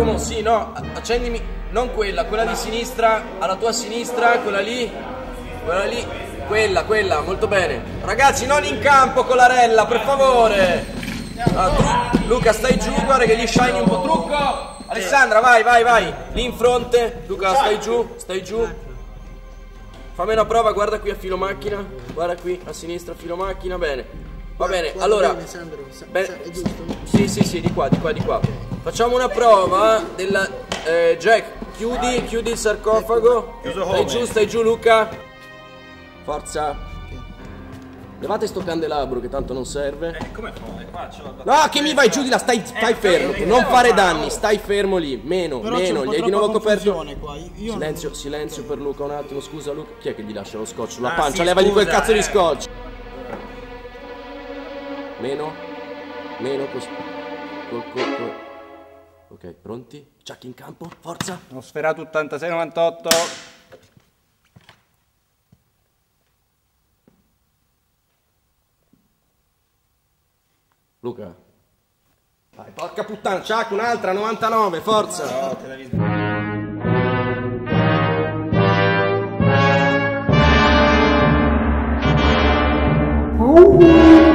Giacomo, sì, no, accendimi, non quella di sinistra, alla tua sinistra, quella lì, quella, molto bene. Ragazzi, non in campo con l'arella, per favore. Luca, stai giù, guarda che gli shiny un po'. Trucco! Alessandra, vai, lì in fronte. Luca, stai giù. Fammi una prova, guarda qui a filo macchina, guarda qui a sinistra a filo macchina, bene. Va bene, allora. È giusto? Sì, di qua. Facciamo una prova della Jack, chiudi il sarcofago. Stai giù Luca. Forza. Levate sto candelabro che tanto non serve. Come fa? No, che mi vai giù di là, stai fermo, non fare danni, stai fermo lì, meno, gli hai di nuovo coperto. Silenzio per Luca un attimo, scusa Luca, chi è che gli lascia lo scotch sulla pancia? Levagli quel cazzo di scotch. Meno, ok, pronti? Chuck in campo, forza. Ho sferato 86-98. Luca. Vai, porca puttana, Chuck, un'altra, 99, forza. No, te la